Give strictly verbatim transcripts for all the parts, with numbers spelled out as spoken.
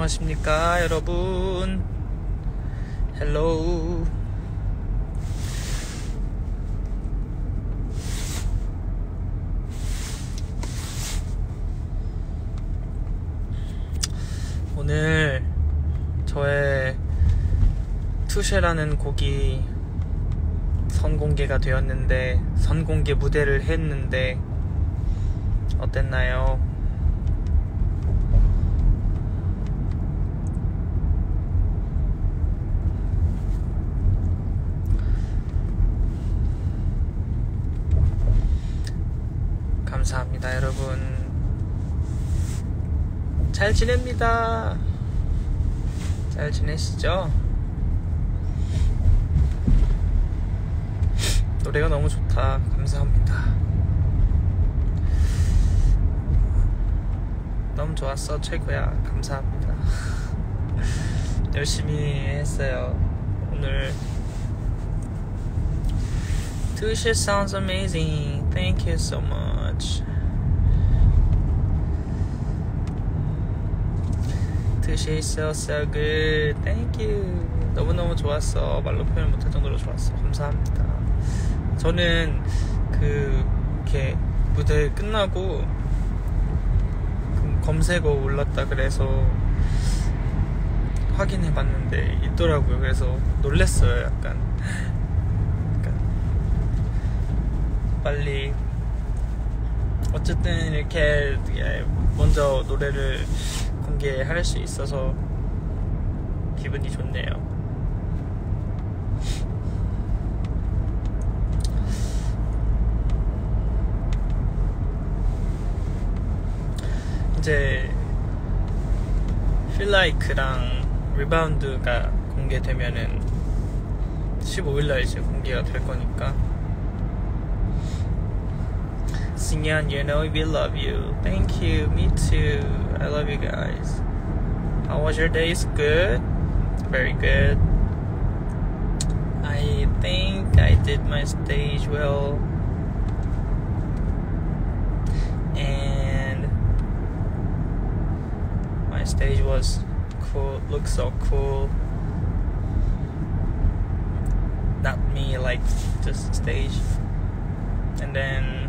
안녕하십니까 여러분. 헬로우. 오늘 저의 투쉐라는 곡이 선공개가 되었는데, 선공개 무대를 했는데 어땠나요? 감사합니다 여러분. 잘 지냅니다. 잘 지내시죠? 노래가 너무 좋다. 감사합니다. 너무 좋았어. 최고야. 감사합니다. 열심히 했어요 오늘. 투쉐 sounds amazing. Thank you so much. 투쉐 is so so good. Thank you. 너무너무 좋았어. 말로 표현 못할 정도로 좋았어. 감사합니다. 저는 그 이렇게 무대 끝나고 검색어 올랐다 그래서 확인해봤는데 있더라고요. 그래서 놀랬어요. 약간, 약간 빨리 어쨌든 이렇게 먼저 노래를 공개할 수 있어서 기분이 좋네요. 이제 Feel Like랑 Rebound가 공개되면은 십오일날 이제 공개가 될 거니까. 승현, you know we love you. Thank you. Me too. I love you guys. How was your day? It's good. Very good. I think I did my stage well. And my stage was cool. Looks so cool. Not me, like just stage. And then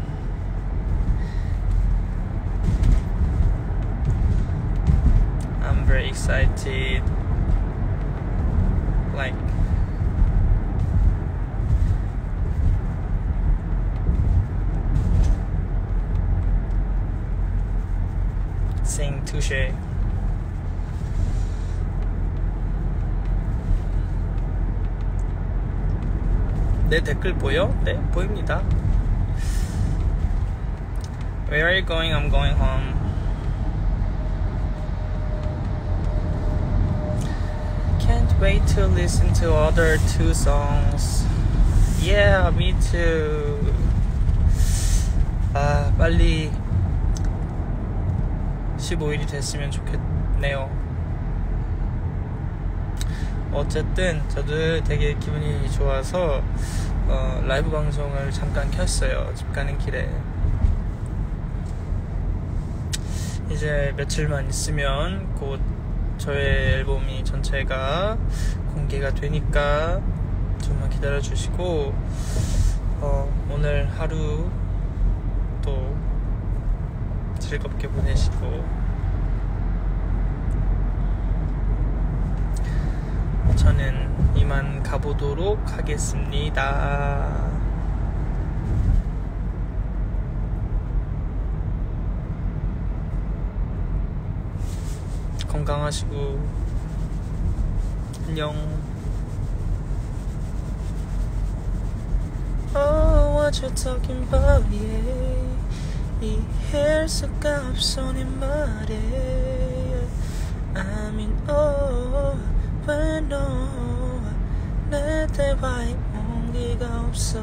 I'm very excited. Like sing Touche. 내 댓글 보여? 네, 보입니다. Where are you going? I'm going home. Can't wait to listen to other two songs. Yeah, me too. 아, 빨리 십오일이 됐으면 좋겠네요. 어쨌든 저도 되게 기분이 좋아서 어, 라이브 방송을 잠깐 켰어요. 집 가는 길에. 이제 며칠만 있으면 곧 저의 앨범이 전체가 공개가 되니까 좀만 기다려주시고 어, 오늘 하루 또 즐겁게 보내시고, 저는 이만 가보도록 하겠습니다. 건강하시고 안녕. Oh, what you talking about, yeah. 이해할 수가 없어 네 말에. I'm in awe when no 내 대화에 온기가 없어.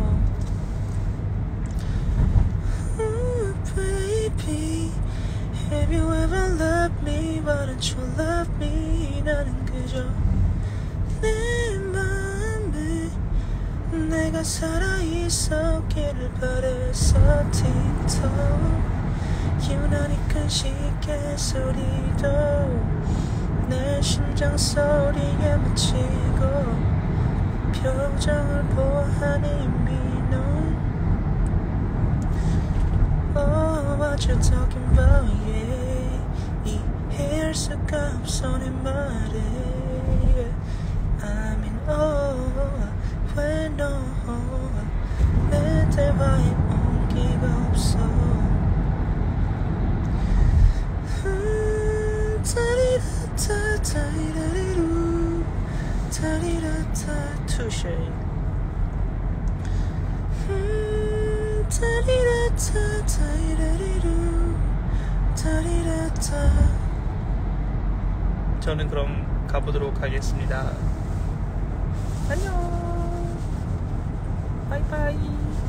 Ooh, baby, have you ever loved me? Why don't you love me? 나는 그저 내 맘에 내가 살아있었기를 바랬어. 틱톡 유난히 큰 시계 소리도 내 심장 소리에 묻히고 표정을 보아하니 이미 넌 Oh what you talking about yeah 이해할 수가 없어 내 말에 I mean oh 왜 너 내 대화에 온기가 없어 음, 타리라타 타리라리루 타리라타 touche 음, 타리라타 타리라리루 타리라타 저는 그럼 가보도록 하겠습니다. 안녕 바이바이